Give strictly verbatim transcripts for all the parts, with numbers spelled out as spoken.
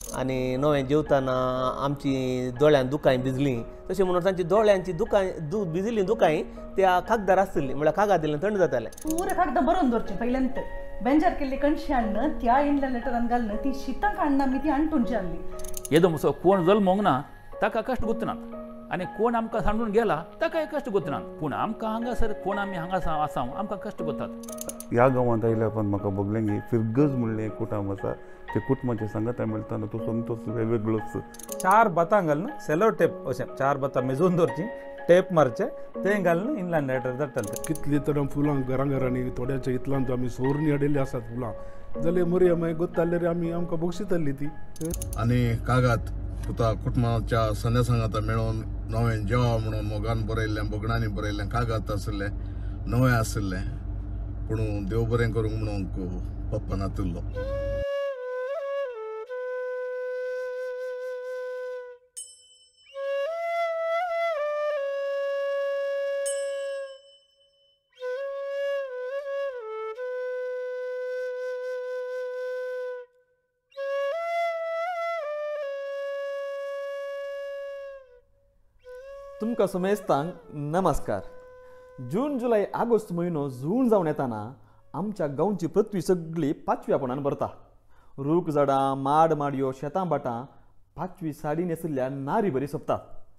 आणि नव्यान जेवताना आमची दोळ्यान दुकाय भिजली तशें म्हणून तांची दोळ्यांची दुकाय दु भिजली दुकाय त्या कागदार आसतली म्हळ्यार कागाद दिलें थंड जातालें पुरे कागद बरोवन दवरचें पयल्यांत बेंजार केल्ली कणशी हाडन त्या इंडियन लेटरान घालन ती शितांक हाडना मी ती आणटूनची हाडली येदो मुसो कोण जल्मोंक ना ताका कश्ट गुंतनात आनी कोण आमकां सांडून गेला ताकाय कश्ट गुंतनात पूण आमकां हांगासर कोण आमी हांगासर आसां आमकां कश्ट गुंतात. ह्या गांवांत आयल्या उपरांत म्हाका बगलेंगी फिरगज म्हणलें एक कुटुंब आसा ते कुटुंबाचे सांगाता मेळटाना तो संतोष वेगवेगळोच. चार बतां घालून सेलो टेप अशें चार बतां मेजून दवरची टेप मारचे ते घालून इनलायन लेटर धाडटाले. कितली तर फुलां घरां घरांनी थोड्याच्या इतलांत आमी सोरणी हाडिल्ली आसात फुलां जाल्यार मरी मागीर गोत्ताले रे आमी आमकां बक्षिताली ती. आनी कागात तुका कुटुंबाच्या सन्या सांगाता मेळोवन नवें जेवा म्हणून मोगान बरयल्लें बोगडांनी बरयल्लें कागात आसलें नवें आसलें पूण देव बरें करूंक म्हणून पप्पा नातिल्लो. तुमकां सुमेस्तांक नमस्कार. जून जुलय ऑगस्ट म्हयनो जून जावन येताना आमच्या गांवची पृथ्वी सगळी पांचव्या पोंडान भरता. रूख झाडां माड माडयो शेतां बाटां पांचवी साडी न्हेसिल्ल्या नारी बरी सोंपतात.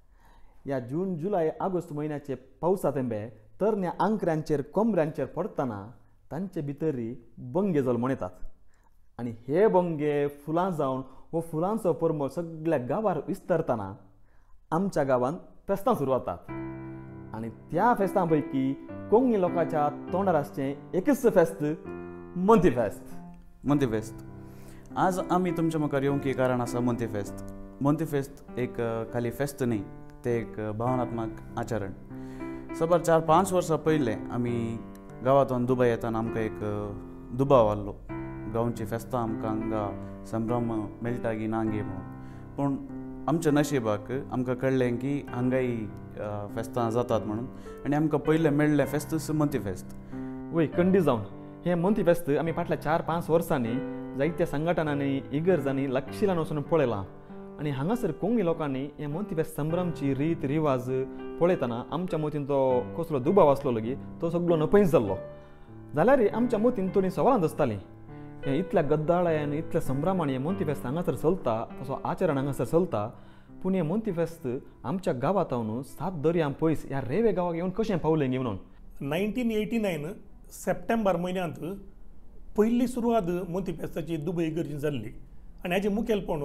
ह्या जून जुलय ऑगस्ट म्हयन्याचे पावसा तेंबे तरण्या आंकऱ्यांचेर कोंबऱ्यांचेर पडटना तांचे भितरी बंगे जल्मोन येतात आनी हे बंगे फुलां जावन हो फुलांचो परमळ सगळ्या गांवार विस्तारतना आमच्या गांवांत फेस्तां सुरू जातात आनी त्या फेस्तां पैकी कोंकणी लोकांच्या तोंडार आसचें एकच फेस्त मंथी फेस्त. मंथी फेस्त आज आमी तुमच्या मुखार येवंक कारण आसा मंथी फेस्त. मंथी फेस्त एक खाली फेस्त न्ही ते एक भावनात्मक आचरण. सबर चार पांच वर्सां पयले आमी गांवांतून दुबय येताना आमकां एक दुबाव आसलो गांवची फेस्तां आमकां हांगा संभ्रम मेळटा की ना गे म्हणून. पूण आमच्या नशिबाक आमकां कळ्ळें की हांगाय फेस्तां जातात म्हणून आनी आमकां पयलें मेळ्ळें फेस्त मंथी फेस्त. वय कंडी जावन हे मंथी फेस्त आमी फाटल्या चार पांच वर्सांनी जायत्या संघटनांनी इगर्जांनी लागशिल्ल्यान वचून पळयलां आनी हांगासर कोंकणी लोकांनी हे मंथी फेस्त संभ्रमची रीत रिवाज पळयतना आमच्या मतीन तो कसलो दुबाव आसलो लेगीत तो सगळो नपयस जाल्लो. जाल्यार आमच्या मतीन थोडीं सवालां आसतालीं. हे इतल्या गद्दाळ्यान इतल्या संभ्रमाण हे मंथी फेस्त हांगासर चलता तसो आचरण हांगासर चलता पूण हे मंथी फेस्त आमच्या गांवांतावन सात दर्यां पयस ह्या रेवे गांवाक येवन कशें पावलें गे म्हणून. नायन्टीन एटी नायन सप्टेंबर म्हयन्यांत पयली सुरवात मंथी फेस्ताची दुबय इगर्जीन जाल्ली आनी हाजें मुखेलपण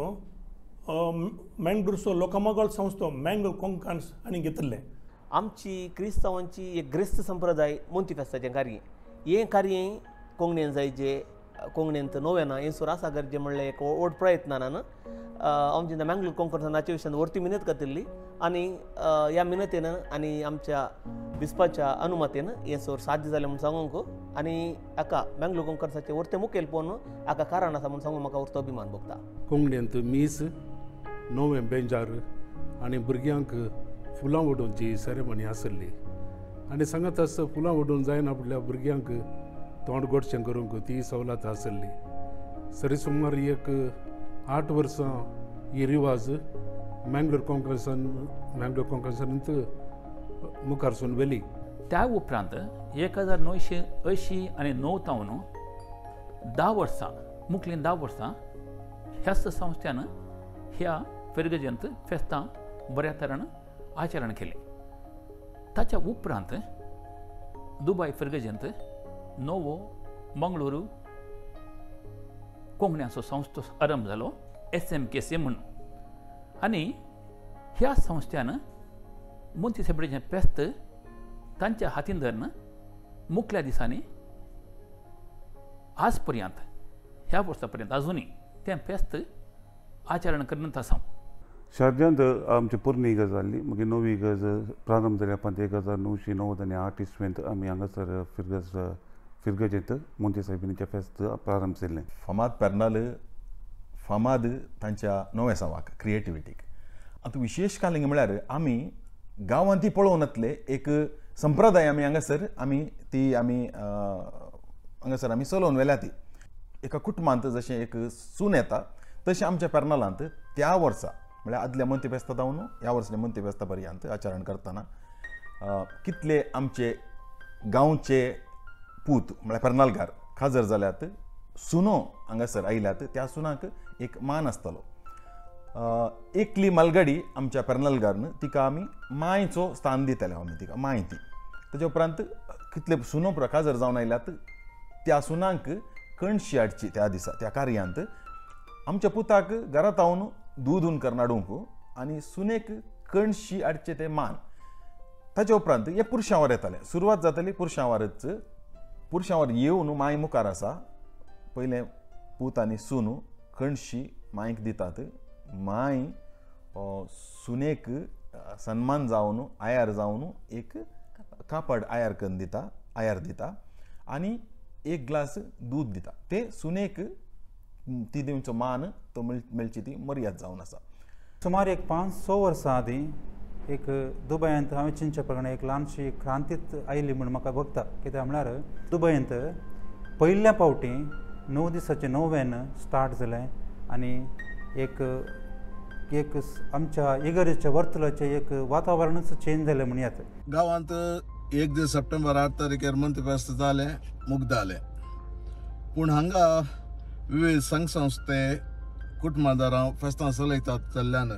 मँगळूरचो लोकामगोळ संस्थो मँगो कोंकणस हांणी घेतिल्लें. आमची क्रिस्तांवांची एक ग्रेस्त संप्रदाय मंथी फेस्ताचें कार्य हें कार्य कोंकणीन जाय जे कोंकणींत नोवेना येसोर आसा गरजे म्हणलें एक व्हड प्रयत्नान आमची मँगळूर कोंकण नाचे विशयान व्हरती मिनत करतिल्ली आनी ह्या मिनतीन आनी आमच्या बिस्पाच्या अनुमतीन येसोर साध्य जालें म्हूण सांगूंक आनी हाका मँगळूर कोंकणाचे व्हरतें मुखेलपण हाका कारण आसा म्हूण सांगूंक म्हाका व्हरतो अभिमान भोगता. कोंकणींत मीस नोवें बेंजार आनी भुरग्यांक फुलां वडोवची सेरेमनी आसली आनी सांगात आसता फुलां वडोवन जायना आपल्या भुरग्यांक तोंड गोडशें करूंक ती सवलत आसली. सरी सुमार एक आठ वर्सां ही रिवाज मँगळूर कोंकणसान मँगळूर कोंकणसांत मुखारसून वेली. त्या उपरांत एक हजार णवशे अंयशीं आनी णव तावन धा वर्सां मुखेलीन धा वर्सां ह्याच संस्थेन ह्या फेरगजेंत फेस्तां बऱ्या तरेन आचरण केलें. ताच्या उपरांत दुबय फेरगजेंत नवो मंगळूरू कोंकण्याचो संस्थो आरंभ जालो एस एम के सी म्हणून आनी ह्या संस्थ्यान मंथी फेस्ताचें फेस्त तांच्या हातीन धरून मुखल्या दिसांनी आज पर्यंत ह्या वर्सा पर्यंत अजुनूय तें फेस्त आचरण करीत आसा. शारजांत आमची पोरणी इगर्ज जाल्ली मागीर नवी इगर्ज प्रारंभ जाल्या उपरांत एक हजार णवशे णव्वद आनी आठ इस्वेंत आमी हांगासर फिरगज फिरगजेंत मोंती सायबिणीचें फेस्त प्रारंभ केल्लें. फामाद पेर्नाल फामाद तांच्या नवेसावाक क्रिएटिविटीक. आतां विशेश कालिंग म्हळ्यार आमी गांवांत ती पळोवन येतले एक संप्रदाय आमी हांगासर आमी ती आमी हांगासर आमी चलोवन व्हेल्या ती एका कुटुंबांत जशें एक सून येता तशें आमच्या पेर्नालांत त्या वर्सा म्हळ्यार आदल्या मंत्रीफेस्ता जावन ह्या वर्साच्या मंत्रीफेस्ता पर्यंत आचरण करतना कितले आमचे गांवचे पूत म्हळ्यार पेर्नालकार खाजर जाल्यात, सुनो हांगासर आयल्यात, त्या सुनाक एक मान आसतलो. एकली मालगाडी आमच्या पेर्नालकारन तिका आमी मांयचो स्थान दिताले, आमी तिका मांय ती. ताचे उपरांत कितले सुनो पुरो खाजर जावन आयल्यात त्या सुनांक कणशी हाडची त्या दिसा त्या कार्यांत. आमच्या पुताक घरांत रावन दूद उन हाडूंक आनी सुनेक कणशी हाडचे ते मान. ताचे उपरांत हे पुरुशांवर येताले. सुरवात जाताली पुरुशांवरच. पुरुशांवर येवन मांय मुखार आसा. पयलें पूत आनी सून कणशी मांयक दितात. मांय सुनेक सन्मान जावन आयार जावन एक कापड आयार करून दिता आयार दिता आनी एक ग्लास दूद दिता. ते सुनेक ती दिवचो मान तो मेळची ती मर्याद जावन आसा. सुमार एक पांच स वर्सां आदीं एक दुबयांत हांवें चिंतचे प्रमाणे एक ल्हानशी क्रांतीच आयली म्हूण म्हाका भोगता. कित्याक म्हळ्यार दुबयांत पयल्या फावटी णव दिसाचें नोवेन स्टार्ट जालें आनी एक एक आमच्या इगर्जेच्या वर्तुळाचें एक वातावरणच चेंज जालें म्हण येता. गांवांत एक दीस सप्टेंबर आठ तारखेर मंत्रीफेस्त जालें, मुग्ध जालें. पूण हांगा विविध संघ संस्थे कुटुंबादारां फेस्तां चलयतात जाल्ल्यान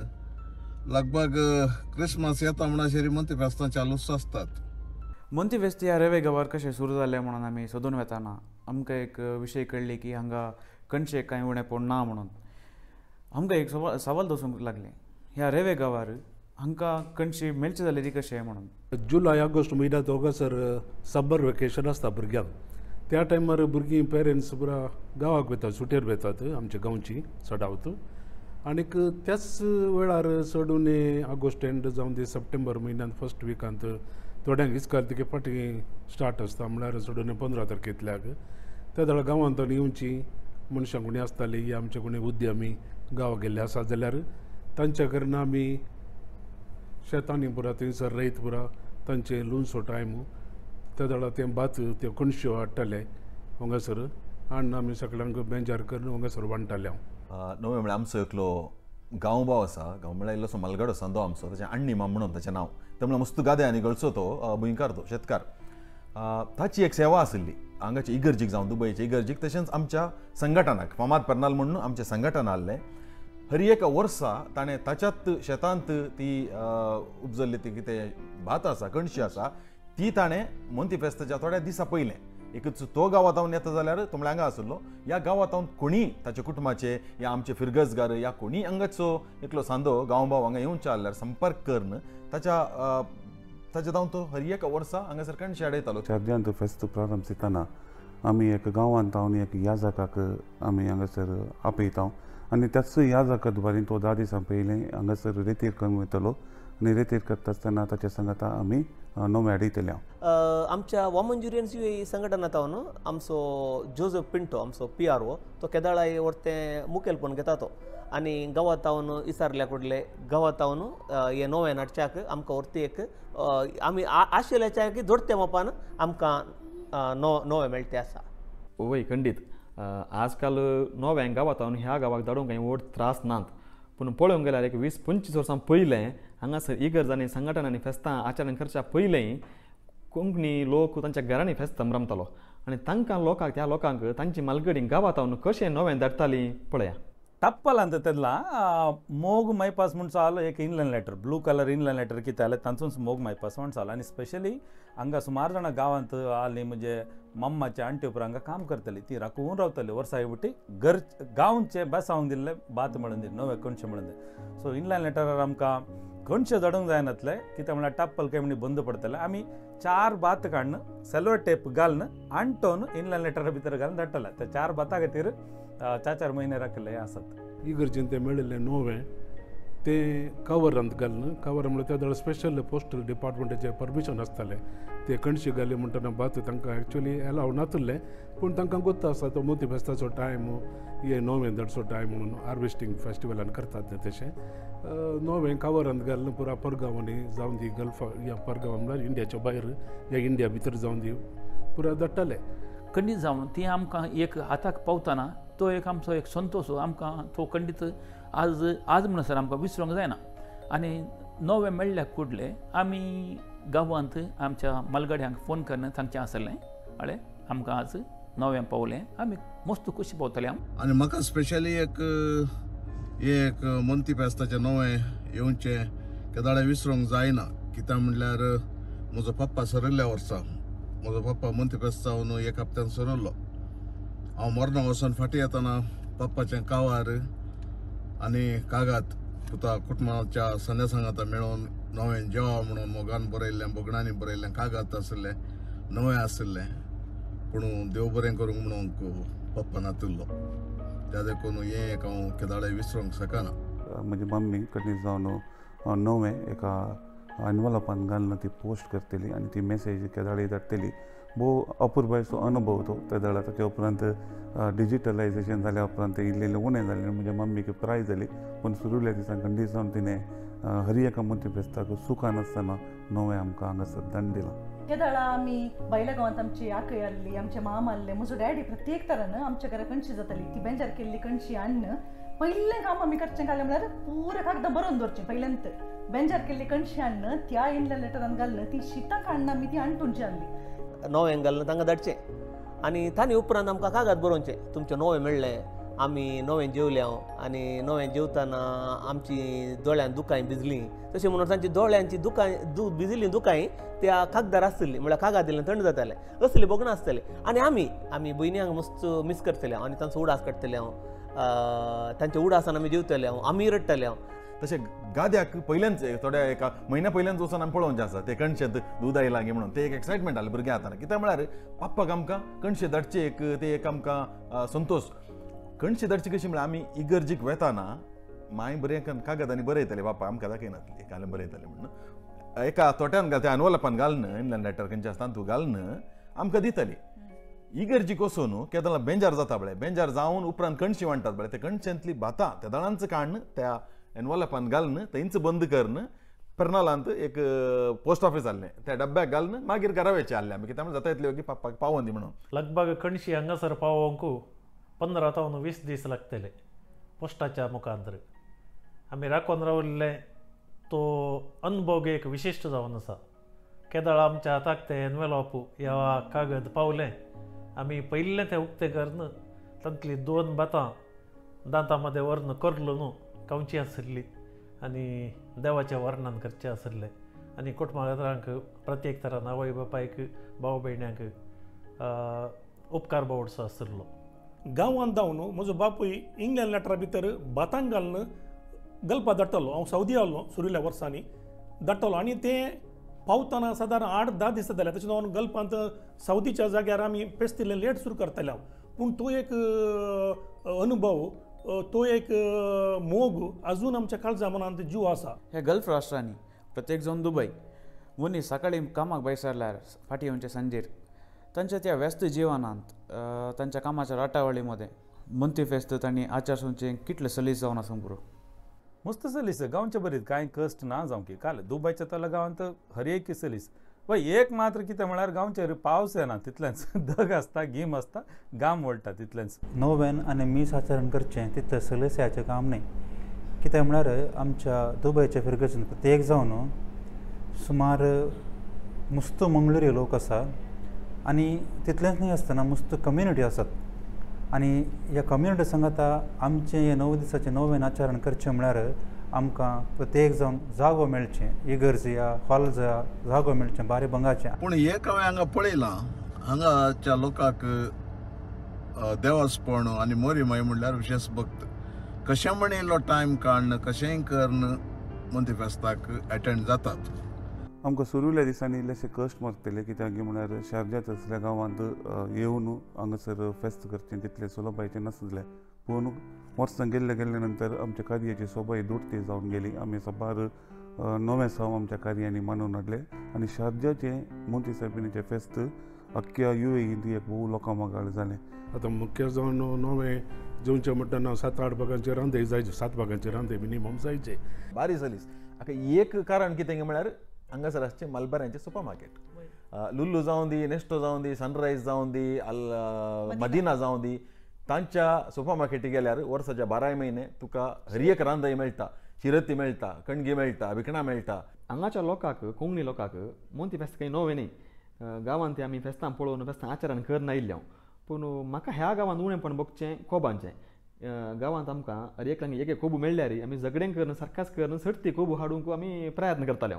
लगभग क्रिसमस येता म्हणसर मंत्रीफेस्तां चालूच आसतात. मंत्रीफेस्त ह्या रेवे गांवार कशें सुरू जालें म्हणून आमी सोदून वेताना आमकां एक विशय कळ्ळी की हांगा कणशेक कांय उणें पड ना म्हणून. आमकां एक सवाल सवाल दवरूंक लागलें ह्या रेवे गांवार हांकां कणशी मेळचे जाले ती कशें म्हणून. जुलय ऑगस्ट म्हयन्यांत हांगासर समर वेकेशन आसता भुरग्यांक. त्या टायमार भुरगीं पेरंट्स पुरा गांवाक वतात, सुटयेर वतात आमच्या गांवची सडावत. आनीक त्याच वेळार चडून ऑगस्ट एंड जावन दी सप्टेंबर म्हयन्यांत फर्स्ट विकांत थोड्यांक इस्काल तिके फाटी स्टार्ट आसता म्हळ्यार चडून पंदरा तारखेंतल्याक. त्या वेळार गांवांत येवची मनशां कोणी आसतालीं या आमचे कोणी उद्यमी गांवां गेल्ले आसात जाल्यार तांच्या कडल्यान आमी शेतांनी पुरा थंयसर रयत पुरा तांचे लुनसो टायम त्या वेळार ते भात त्यो कणश्यो हाडटाले हांगासर आनी आमी सगळ्यांक बेजार करून हांगासर वांटताले. हांव नवे म्हळ्यार आमचो एकलो गांव भाव आसा, गांव म्हळ्यार इल्लोसो मालगाडो आसा तो आमचो, ताचें अण्णी माम म्हणून ताचें नांव. ते म्हळ्यार मस्त गादे आनी गळसो तो भुंयकार तो शेतकार. ताची एक सेवा आशिल्ली हांगाचे इगर्जीक जावं दुबयचे इगर्जीक, तशेंच आमच्या संघटनाक फामाद पेर्नाल म्हणून आमचें संघटन आसलें. हर एक वर्सा ताणें ताच्याच शेतांत ती उपजल्ली ती कितें भात आसा कणशी आसा ती ताणें मंत्रीफेस्ताच्या थोड्या दिसा पयलें एकच तो गांवांत हांव येता जाल्यार तो म्हळ्यार हांगा आसलो. ह्या गांवांत हांव कोणी ताच्या कुटुंबाचे या आमचे फिरगजगार या कोणी हांगाचो एकलो सांदो गांव भाव हांगा येवचे जाल्यार संपर्क करून ताच्या ताच्या जावन तो हर एक वर्सा हांगासर कणशी हाडयतालो. चार्जांत फेस्त प्रारंभ जातना आमी एक गांवांत हांव एक याजकाक आमी हांगासर आपयता आनी त्याच याजका दुबारीन तो धा दिसां पयलीं हांगासर रेतीर करून वयतलो आनी रेतीर करता आसतना ताच्या सांगाता आमी नवे हाडयतले. हांव आमच्या वॉमंजुरियन्स ही संघटनात हांव न्हू आमचो जोझफ पिंटो आमचो पी आर ओ तो केदाळाय व्हरतें मुखेलपण घेता तो आनी गांवांत हांवन इसारल्या कडले गांवांत हांवन हे नवे नाटच्याक आमकां व्हरती एक आमी आशिल्ल्याच्या जोडते मापान आमकां नो नवे मेळटे आसा. वय खंडीत आजकाल नव्यांक गांवांत हांव ह्या गांवाक धाडूंक कांय व्हड त्रास नात. पूण पळोवंक गेल्यार एक वीस पंचवीस वर्सां पयलें हांगासर इगर्जांनी संघटनांनी फेस्तां आचरण करच्या पयलीं कोंकणी लोक तांच्या घरांनी फेस्तां रमतालो आनी तांकां लोकांक त्या लोकांक तांची मालगडी गांवांत हांव कशें नवें धाडटालीं पळया. टप्पलांत तेदला मोग मायपास म्हूण चाल एक inland letter blue colour inland letter कितें जालें तांचूच मोग मायपास म्हूण चाल आनी स्पेशली हांगा सुमार जाणां गांवांत आली म्हणजे मम्माचे आंटी उपरांत हांगा काम करतली ती राखून रावतली वर्सा येवटी घर गांवचे बेसावंक दिल्ले भात म्हणून दी नवे कणशे म्हणून दी. सो इनलायन लेटरार आमकां कणशे धाडूंक जायनातले कित्याक म्हळ्यार टप्पल काय म्हणी बंद पडटले. आमी चार भात काडून सेलो टेप घालून आंटोवन इनलायन लेटरा भितर घालून धाडटले. त्या चार भाता खातीर चार चार म्हयने राखले आसात. इगर्जेन ते मेळिल्ले नवे ते कवरांत घालून कवर म्हळ्यार त्या वेळार स्पेशल पोस्टल डिपार्टमेंटाचें परमिशन आसतालें ते कणशी घाली म्हणटना भात तांकां एक्चुअली एलाव नासलें पूण तांकां गोत्ता आसा तो मंत्रीफेस्ताचो टायम हे नवें धाडचो टायम म्हणून हार्वेस्टींग फेस्टिवलान करतात न्ही तशें नवें कवरांत घालून पुरा परगांवांनी जावन दी गल्फा ह्या परगांवां म्हळ्यार इंडियाच्या भायर ह्या इंडिया भितर जावन दी पुरा धाडटाले. कणीस जावन ती आमकां एक हाताक पावतना तो एक आमचो एक संतोश आमकां तो खंडीत आज आज म्हणसर आमकां विसरूंक जायना. आनी नवे मेळ्ळ्या कुडले आमी गांवांत आमच्या मालगाड्यांक फोन करून सांगचें आसलें अळे आमकां आज नवें पावलें आमी मस्त खुशी पावतले हांव. आनी म्हाका स्पेशली एक एक मोंती फेस्ताचें नवें येवचें केदाळे विसरूंक जायना. कित्याक म्हणल्यार म्हजो पप्पा सरयल्ल्या वर्सा म्हजो पप्पा मोंती फेस्त जावन एक हप्त्यान सरयल्लो. हांव मरना वचोन फाटीं येतना पप्पाचें कावार आनी कागात पुता कुटुंबाच्या संदेशांगाता मेळोवन नवें जेवा म्हणून मोगान बरयल्लें बोगणांनी बरयल्लें कागात आसलें नवें आसलें. पूण देव बरें करूंक म्हणून पप्पा नातिल्लो. त्या देखून हें एक हांव केदाळे विसरूंक शकना. म्हजी मम्मी कधी जावन नवें एका एनवलपान घालून ती पोस्ट करतली आनी ती मेसेज केदाळे धाडटली. भोव अपुरबायचो अनुभव तो केदाळा. ताच्या उपरांत डिजिटलायजेशन जाल्या उपरांत इल्लें इल्लें उणें जालें. म्हज्या मम्मीक प्राय जाली पूण सुरवल्या दिसांक खंडीत जावन तिणें हरी एका मोंती फेस्ताक सुखान आसतना नवें आमकां हांगासर दान दिलां. केदाळा आमी भायल्या गांवांत आमची आखय आसली आमचे माम आसले. म्हजो डॅडी प्रत्येक तरान आमच्या घरा कणशी जाताली ती बेंजार केल्ली कणशी हाडून पयलें काम आमी करचें कांय म्हणल्यार पुरे कागदां बरोवन दवरचें. पयल्यांत बेंजार केल्ली कणशी हाडून त्या इनल्या लेटरान घालून ती शिताक हाडून आमी ती आणटूनची हाडली. नवें घालून तांकां धाडचें आनी तांणी उपरांत आमकां कागाद बरोवचें तुमचें नवें मेळ्ळें आमी नवें जेवल्या आनी नवें जेवतना आमची दोळ्यान दुकाय भिजलीं तशें म्हणून तांची दोळ्यांची दुकाय दू भिजिल्लीं दुकाय त्या कागदार आसतलीं म्हळ्यार कागादिल्लें थंड जातालें असलीं बोगणां आसतलीं. आनी आमी आमी भयण्यांक मस्त मिस करतले हांव आनी तांचो उडास काडटले हांव. तांच्या उडासान आमी जेवतले हांव आमी रडटले हांव. तशें गाद्याक पयल्याच थोड्या एका म्हयन्या पयल्याच वचून आमी पळोवचें आसा ते कणशेंत दूद आयलां गे म्हणून ते एक एक्सायटमेंट आसलें भुरग्यां हातान. कित्याक म्हळ्यार पाप्पाक आमकां कणशें धाडचे एक ते एक आमकां संतोश. कणशें धाडची कशी म्हळ्यार आमी इगर्जीक वेताना माय बरें कागदांनी बरयतले बापा आमकां दाखयनातली काल बरयतले म्हणून एका तोट्यान घाल त्या एनवलपान घालन इनलँड लेटर खंयचे आसता तूं घालन आमकां दितली. इगर्जीक वचून केदाळा बेंजार जाता बळे बेंजार जावन उपरांत कणशी वांटतात बळे ते कणशेंतली भातां त्या दाळांचं काडन त्या एनवलपान घालन थंयच बंद करन पर्नालांत एक पोस्ट ऑफिस आहलें त्या डब्याक घालन मागीर घरा वेचे आहले आमी कित्याक जाता इतले की पापाक पावोन दी म्हणून. लगभग कणशी हांगासर पावोवंक पंदरा तावन वीस दीस लागतले पोस्टाच्या मुखांतर. आमी राखून रावल्ले तो अनुभव एक विशिश्ट जावन आसा. केदाळा आमच्या हाताक ते एनवेलॉप ह्या कागद पावले आमी पयलें तें उक्तें करन तांतली दोन बातां दांतां मदें व्हरून करलो न्हू कावची आसली आनी देवाच्या वर्णन करचें आसलें आनी कुटुंबाक प्रत्येक तरान आवय बापायक भाव भयण्यांक उपकार बावडसो आसलो. गांवांत जावन म्हजो बापूय इंग्लंड लेटरा भितर भातांक घालून गलपा धाडटलो. हांव सावदी आहलो सुरिल्ल्या वर्सांनी धाडटलो आनी तें पावतना सादारण आठ धा दीस जाताले. तशें जावन गल्पांत सावदीच्या जाग्यार आमी पेस्तिल्लें लेट सुरू करताले हांव. पूण तो एक अनुभव तो एक मोग अजून आमच्या काळजा मनांत जीव आसा. हे गल्फ राष्ट्रांनी प्रत्येक जावन दुबय मनीस सकाळीं कामाक भायर सरल्यार फाटीं येवचे सांजेर तांच्या त्या व्यस्त जिवनांत तांच्या कामाच्या राटावळी मध्ये मोंती फेस्त तांणी आचारसंहितेक कितले सलीस जावन आसूंक पुरो. मस्त सलीस गांवचे बरीत कांय कश्ट ना जावं की काल दुबयच्या तल्या गांवांत हर एक सलीस पळय. एक मात्र कितें म्हळ्यार गांवचेर पावस येना तितलेंच दग आसता गीम आसता घाम वळटा तितलेंच. नोवेन आनी मीस आचरण करचें तितलें सलस्याचें काम न्ही. कित्याक म्हळ्यार आमच्या दुबयच्या फिरगेसून प्रत्येक जावन सुमार मुस्त मंगळुरी लोक आसा आनी तितलेंच न्ही आसतना मुस्त कम्युनिटी आसात आनी ह्या कम्युनिटी सांगाता आमचें हें णव दिसाचें नवें आचरण करचें म्हळ्यार आमकां प्रत्येक जावन जागो मेळचें इगर्ज या हॉल जागो मेळचें बारी बंगाचें. पूण एक हांवें हांगा पळयलां हांगाच्या लोकांक देवासपण आनी मोरी माय म्हणल्यार विशेश भक्त कशें म्हण इल्लो टायम काडन कशेंय करन मोंती फेस्ताक एटेंड जातात. आमकां सुरवल्या दिसांनी इल्लेशे कश्ट मारतले कित्याक म्हळ्यार शारजात असल्या गांवांत येवन हांगासर फेस्त करचें तितलें सुलभायचें नासलें. पूण वर्सां गेल्ले गेल्ले नंतर आमच्या कार्याची सोबाय दुडती जावन गेली. आमी सबार नवें साव आमच्या कार्यांनी मानून हाडले आनी शारजाचें मोंती सायबिणीचें फेस्त अख्ख्या यू ए इंदी एक भोव लोकां मागाळ जालें. आतां मुख्य जावन नवें जेवचें म्हणटना सात आठ भागांचे रांदे जायचे सात भागांचे रांदे मिनिमम जायचे. बारी सलीस हाका एक कारण कितें म्हळ्यार हांगासर आसचें मलबारांचें सुपर मार्केट. लुल्लू जावं दी नेस्टो जावं दी सनरायज जावं दी अल मदिना जावं दी तांच्या सुपर मार्केटी गेल्यार वर्साच्या बाराय म्हयने तुका हर एक रांदय मेळटा, शिरती मेळटा, कणगी मेळटा, विकणां मेळटा. हांगाच्या लोकांक कोंकणी लोकांक मोंती फेस्त काही नवें न्ही. गांवांत ते आमी फेस्तां पळोवन फेस्तां आचरण करना आयिल्ल्या, पूण म्हाका ह्या गांवांत उणेंपण बघचें कोबांचें. गांवांत आमकां हर एकांक एक एक कोबू मेळ्ळ्यार आमी झगडें करन सारकास करन सर्ती कोबू हाडूंक आमी प्रयत्न करताले.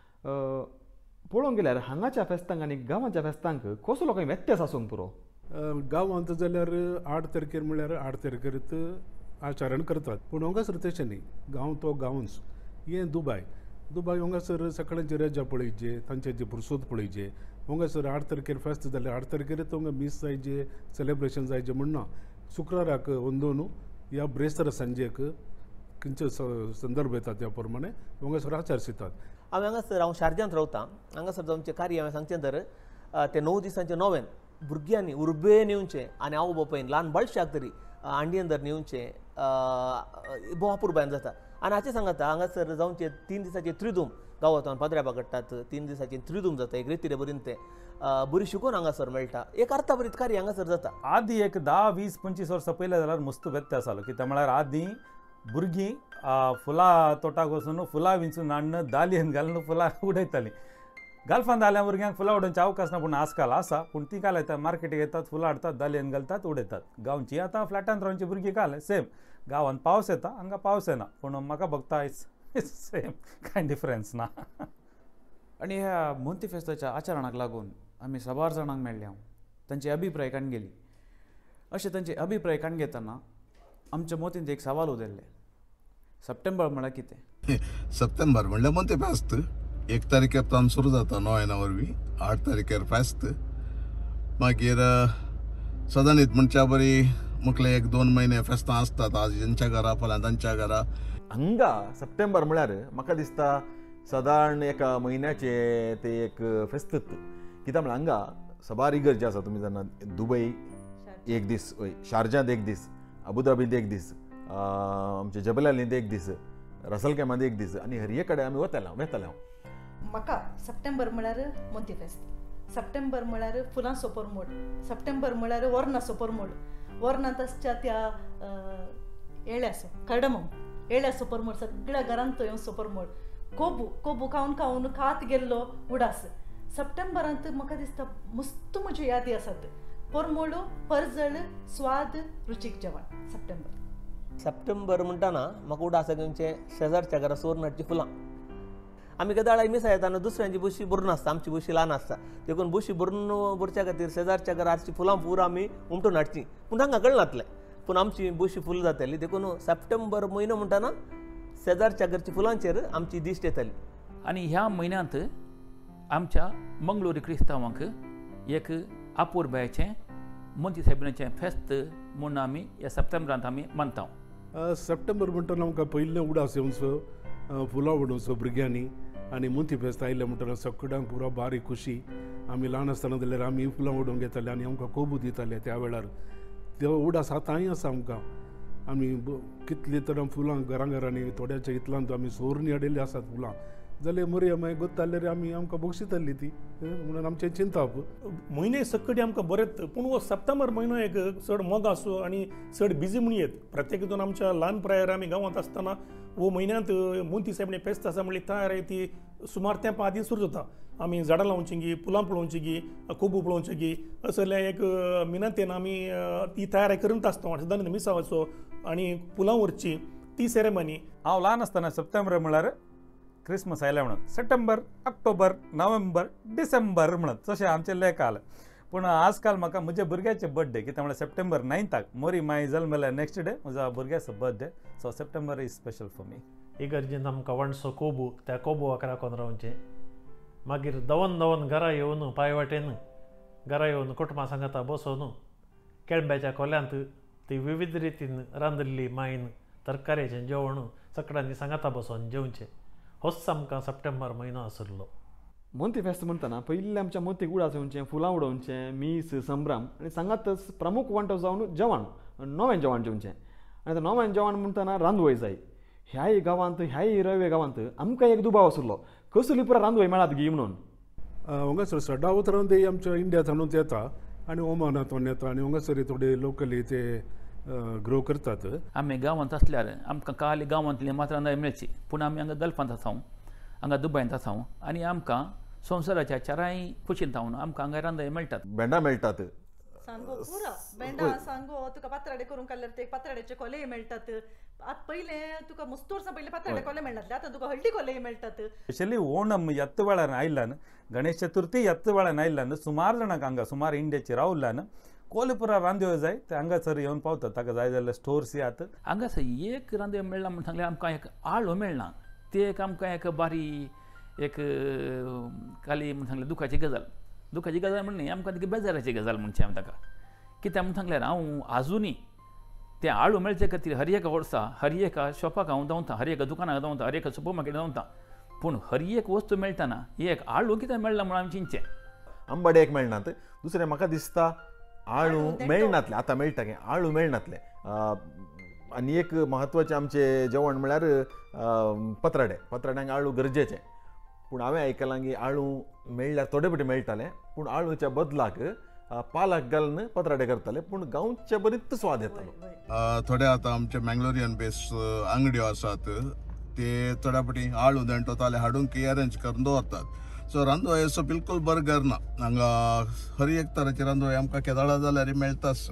पळोवंक गेल्यार हांगाच्या फेस्तांक आनी गांवांच्या फेस्तांक कसो लोकांक व्यत्यास आसूंक पुरो. गांवांत जाल्यार आठ तारखेर म्हळ्यार आठ तारखेरच आचरण करतात, पूण हांगासर तशें न्ही. गांव तो गांवच. हें दुबाय दुबाय हांगासर सकाळचे रेजा पळयचे, तांचे जे पुरसोद पळयचे. हांगासर आठ तारखेर फेस्त जाल्यार आठ तारखेरच हांगा मीस जायचे, सेलेब्रेशन जायचे म्हणना. शुक्राराक अंदोवन ह्या ब्रेस्तार सांजेक खंयचे संदर्भ येता त्या प्रमाणे हांगासर आचार शितात. हांव हांगासर हांव शारजांत रावतां. हांगासर जावचें कार्य हांवें सांगचें तर ते णव दिसांचे नोवेन भुरग्यांनी उर्बेन येवचें आनी आवय बापायन ल्हान बाळशाक तरी आंडयेन धर येवचें भोवापूर बायन जाता. आनी हाचें सांगात हांगासर जावचें तीन दिसांचे त्रिदूम गांवांत पाद्र्या काडटात. तीन दिसांचे त्रिदूम जाता. एक रेतीरे बरीन ते बरी शिकून हांगासर मेळटा. एक अर्थाभरीत कार्य हांगासर जाता. आदी एक धा वीस पंचवीस वर्सां पयलें जाल्यार मस्त व्यत्यास जालो. कित्याक म्हळ्यार आदी भुरगीं फुलां तोटाक वचून फुलां विंचून हाडून दालयेन घालून फुलां उडयतालीं. गाल्फान जाल्या भुरग्यांक फुलां उडोवचे अवकाश ना, पूण आजकाल आसा. पूण ती काल येतात मार्केटीक येतात, फुलां हाडटात, दालयेन घालतात, उडयतात. गांवची आतां फ्लॅटांत रावची भुरगीं काल सेम. गांवांत पावस येता, हांगा पावस येना, पूण म्हाका भोगता आयज सेम, कांय डिफरन्स ना. आनी ह्या मोंती फेस्ताच्या आचरणाक लागून आमी साबार जाणांक मेळ्ळे. हांव तांचे अभिप्राय काण गेली. अशें तांचे अभिप्राय काण घेतना आमच्या मोतींत एक सवाल उदेल्ले. सप्टेंबर म्हळ्यार कितें? सप्टेंबर म्हणल्यार मोंती फेस्त. एक तारखेर सुरू जाता णव्याना वरवीं. आठ तारखेर फेस्त. मागीर सदांच म्हणच्या बरी मुखले एक दोन म्हयने फेस्तां आसतात. आज हेंच्या घरा फाल्यां तांच्या घरा. हांगा सप्टेंबर म्हळ्यार म्हाका दिसता सादारण एका म्हयन्याचे ते एक फेस्तच. कित्याक म्हळ्यार हांगा सबार इगर जे आसा, तुमी जाणा दुबय एक दीस, शारजांत एक दीस, अबुधाबींत एक दीस, आमचे जबलालींत एक दीस, रसल कॅमांत एक दीस, आनी हर एक कडेन आमी वताले वेताले. हांव म्हाका सप्टेंबर म्हळ्यार मोंती फेस्त. सप्टेंबर म्हळ्यार फुलां सोपर मोड. सप्टेंबर म्हळ्यार वर्नां सोपर मोड. वर्नांत आसच्या त्या येळ्यासो कडमो येळ्या सोपर मोड सगळ्या घरांत येवन सोपर मोड. कोबू कोबू खावन खावन खात गेल्लो उडास. सप्टेंबरांत म्हाका दिसता मस्त म्हज्यो यादी आसात. परमोडू, परजळ, स्वाद, रुचीक जेवण. सप्टेंबर सप्टेंबर म्हणटाना म्हाका उडास घेवचे शेजारच्या घरा सोर हाडची फुलां. आमी केदाळ मिसा येताना दुसऱ्यांची बुशी भरून आसता, आमची बुशी ल्हान आसता. देखून बुशी भरून भरच्या खातीर शेजारच्या घरा हाडची फुलां पुरो आमी उमटून हाडची. पूण तांकां कळनातलें, पूण आमची बुशी फूल जाताली. देखून सप्टेंबर म्हयनो म्हणटाना शेजारच्या घरची फुलांचेर आमची दिश्ट येताली. आनी ह्या म्हयन्यांत आमच्या मंगळुरी क्रिस्तांवांक एक आपूरबायेचें मोंती सायबिणीचें फेस्त म्हूण आमी ह्या सप्टेंबरांत आमी मानता. सप्टेंबर म्हणटाना आमकां पयलें उडास येवचो, फुलां उडोवचो भुरग्यांनी. आनी मोंती फेस्त आयलें म्हणटाना सगळ्यांक पुरो बारीक खुशी. आमी ल्हान आसतना जाल्यार आमी फुलां उडोवंक येताले आनी आमकां कोबू दिताले त्या वेळार. तो उडास आतांय आसा आमकां. आमी कितली तर फुलां घरां घरांनी थोड्याच्या इतलांत आमी सोरणी हाडिल्ली आसात फुलां. जाल्यार मरी मागीर गोत्ताल्यार आमी आमकां बक्षिताली ती, म्हणून आमचें चिंताप. म्हयने सकडी आमकां बरें. पूण हो सप्टेंबर म्हयनो एक चड मोग आसूं आनी चड बिजी म्हूण येत. प्रत्येक हितून आमच्या ल्हान प्रायार आमी गांवांत आसतना हो म्हयन्यांत मोंती सायबिणी फेस्त आसा म्हणली तयारी ती सुमार तेंपा आदीं सुरू जाता. आमी झाडां लावची गी, फुलां पळोवची गी, कोबू पळोवचे गी, असले एक मिनतेन आमी ती तयारी करीत आसता. सदांच मिसा वचो आनी फुलां व्हरची ती सेरेमनी. हांव ल्हान आसतना सप्टेंबर म्हळ्यार क्रिसमस आयल्या म्हणून सप्टेंबर, ऑक्टोबर, नोव्हेंबर, डिसेंबर म्हणत तशें आमचे लेखाल. पूण आजकाल म्हाका म्हज्या भुरग्याचे बर्थडे कित्याक म्हळ्यार सप्टेंबर नायन्थाक मोरी माय जल्मल्या नेक्स्ट डे म्हजो भुरग्याचो birthday. So September is special for me. इगर्जेंत आमकां वणसो कोबू, त्या कोबूवाक राखून रावचें. मागीर दवन दवन घरा येवन पांय वाटेन घरा येवन कुटुंबां सांगाता बसोन केळंब्याच्या कोल्यांत ती विविध रितीन रांदिल्ली मायन तरकारेचें जेवण सगळ्यांनी सांगाता बसोन जेवचें. होच आमकां सप्टेंबर म्हयनो आसलो. मोंती फेस्त म्हणटना पयलीं आमच्या मोंतीक उडास येवचें, फुलां उडोवचें, मीस, संभ्रम आनी सांगातच प्रमुख वांटो जावन जेवण, नवें जेवण जेवचें. आनी तें नवें जेवण म्हणटना रांदवय जाय. ह्याय गांवांत ह्याय रवे गांवांत आमकां एक दुबाव आसलो, कसली पुरो रांदवय मेळात गी म्हणून. हांगासर सडा उतरांत आमच्या इंडियांत हाडून येता आनी ओमानांतून येता आनी हांगासर थोडे लोकली ते ग्रो करतात. आमी गांवांत आसल्यार आमकां खाली गांवांतली मात रांदूंक मेळची, पूण आमी हांगा गल्फांत आसा हांगा दुबयंत आसा आनी आमकां संवसाराच्या चाराय कुशींत थावन आमकां हांगा रांदूंक मेळटात. भेंडा मेळटात. सांगो पुरा भेंडा सांगो तुका पात्राडे करून काडल्यार ते पात्राड्याचे कोले मेळटात. आतां पयले तुका मस्तूरसां पयले पात्राडे कोले मेळटाले, आतां तुका हळदी कोले मेळटात. स्पेशली ओणम येत्त वेळार आयिल्ल्यान गणेश चतुर्थी येत्त वेळान आयिल्ल्यान सुमार जाणांक हांगा सुमार इंडियाचेर रावल्ल्यान कोले पुरा रांदयो जाय ते हांगासर येवन पावतात. ताका जाय जाल्यार स्टोर्स यात. हांगासर एक रांदयो मेळना म्हण सांगल्यार आमकां एक आळो मेळना. ते एक आमकां एक बारी एक खाली म्हण सांगल्यार दुखाची गजाल. दुखाची गजाल म्हण न्ही, आमकां ती बेजाराची गजाल म्हणची हांव ताका. कित्याक म्हण सांगल्यार हांव आजुनी ते आळू मेळचे खातीर हर एका वर्सा हर एका शॉपाक हांव धांवता, हर एका दुकानाक धांवता, हर एका सुपर मार्केटाक धांवता, पूण हर एक वस्तू मेळटाना एक आळू कित्याक मेळना म्हण आमी चिंतचें. आंबाडे एक मेळनात. दुसरें म्हाका दिसता आळू मेळनातले. आतां मेळटा गे आळू मेळनातले. आनी एक म्हत्वाचें आमचें जेवण म्हळ्यार पत्राडे. पत्राड्यांक आळू गरजेचें. पूण हांवें आयकलां की आळू मेळ्ळ्यार थोडे फावटी मेळटाले, पूण आळूच्या बदलाक पालक घालून पत्राडे करताले, पूण गांवचे बरीच स्वाद येतालो. थोडे आतां आमचे मँगलोरियन बेस्ड अंगड्यो आसात ते थोड्या फावटी आळू दंटोताले हाडूंक अरेंज करून दवरतात. सो रांदोळे असो बिलकुल बर्गर ना हांगा. हर एक तरांचे रांदोळे आमकां केदाळा जाल्यार मेळटाच.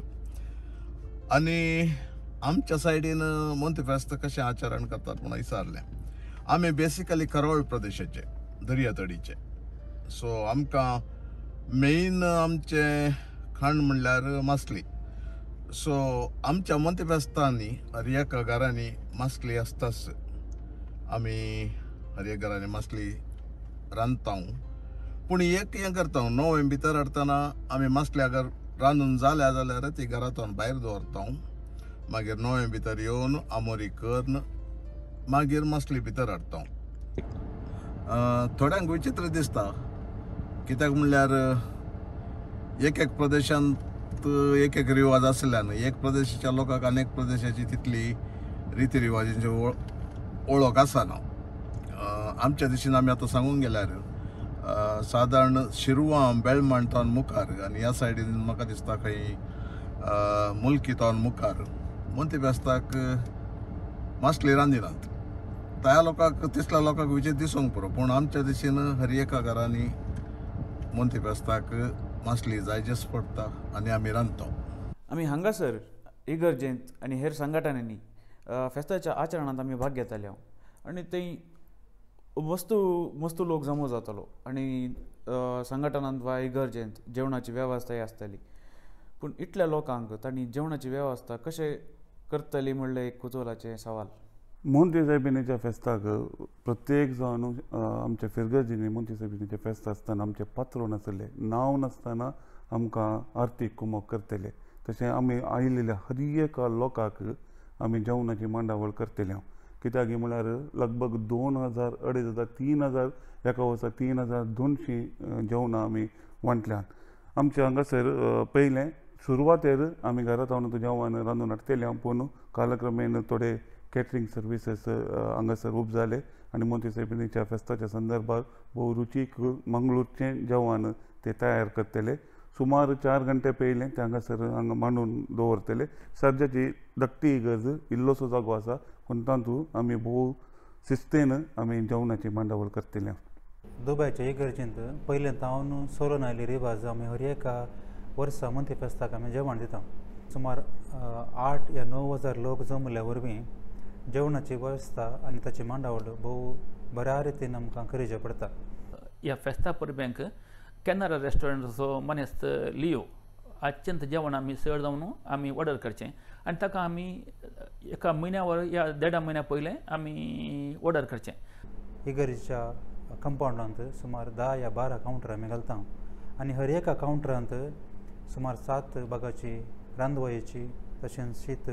आनी आमच्या सायडीन मोंती फेस्त कशें आचरण करतात म्हूण विचारलें. आमी बेसिकली करवळ प्रदेशाचे दर्यातडीचे. सो आमकां मेन आमचें खाण म्हणल्यार मासली. सो आमच्या मोंती फेस्तांनी हर एक घरांनी मासली आसताच. आमी हर एक घरांनी मासली रांदता. पूण एक हें करता णवे भितर हाडटना आमी मासली अगर रांदून जाल्या जाल्यार ती घरांतून भायर दवरता. मागीर णवे भितर येवन आमोरी करून मागीर मासली भितर हाडटा. थोड्यांक विचित्र दिसता कित्याक म्हणल्यार एक एक प्रदेशांत एक एक रिवाज आसल्यान एक प्रदेशाच्या लोकांक आनीक प्रदेशाची तितली रिती रिवाजांची वळख आसना. आमच्या दिशेन आमी आतां सांगूंक गेल्यार सादारण शिरवां बेळमांतावन मुखार आनी ह्या सायडीन म्हाका दिसता खंय मुल्कीतावन मुखार मोंती फेस्ताक मासली रांदिनात. त्या लोकांक तिसल्या लोकांक विचित्र दिसूंक पुरो, पूण आमच्या दिशेन हर एका घरांनी मोंती फेस्ताक मासली जायजच पडटा आनी आमी रांदता. आमी हांगासर इगर्जेंत आनी हेर संघटनांनी फेस्ताच्या आचरणांत आमी भाग घेताले आनी थंय वस्तू मस्तू लोक जमो जातालो आनी संघटनांत वा इगर्जेंत जेवणाची वेवस्थाय आसताली. पूण इतल्या लोकांक तांणी जेवणाची वेवस्था कशें करतली म्हणलें एक कुतुहलाचें सवाल. मोंती सायबिणीच्या फेस्ताक प्रत्येक जावन आमच्या फिरगर्जींनी मोंती सायबिणीचें फेस्त आसतना आमचे पात्रो नासले, नांव नासतना आमकां आरतीक कुमक करतले. तशें आमी आयिल्ल्या हर एका लोकांक आमी जेवणाची मांडावळ करतले. कित्याक म्हळ्यार लगभग दोन हजार अडेज हजार तीन हजार एका वर्सा तीन हजार दोनशीं जेवणां आमी वांटल्यात. आमच्या हांगासर पयलें सुरवातेर आमी घरांत रावन जेवण रांदून हाडटले, पूण कालक्रमेन थोडे कॅटरिंग सर्विसीस हांगासर उब जाले आनी मोंती सायबिणीच्या फेस्ताच्या संदर्भात भोव रुचीक मंगळूरचें जेवण ते तयार करतले. सुमार चार घंटे पयलें ते हांगासर हांगा मांडून दवरतले. सद्याची धाकटी इगर्ज इल्लोसो जागो आसा, पूण तातूंत आमी भोव शिस्तेन आमी जेवणाची मांडावळ करतले. दुबयच्या इगर्जेंत पयलें तावन सोरोन आयली रिवाज आमी हर एका वर्सा मोंती फेस्ताक आमी जेवण दिता. सुमार आठ या णव हजार लोक जमल्या वरवीं जेवणाची वेवस्था आनी ताची मांडावळ भोव बऱ्या रितीन आमकां करचें पडटा. ह्या फेस्ता परब्यांक कॅनरा रेस्टॉरंटाचो मनेस्त लियो अत्यंत जेवण आमी सर जावन आमी ऑर्डर करचें आनी ताका आमी एका म्हयन्या वर या देडा म्हयन्या पयलें आमी ऑर्डर करचें. इगर्जेच्या कंपाउंडांत सुमार धा या बारा कावंटर आमी घालता आनी हर एका कावंटरांत सुमार सात भागाची रांदवयेची तशेंच शीत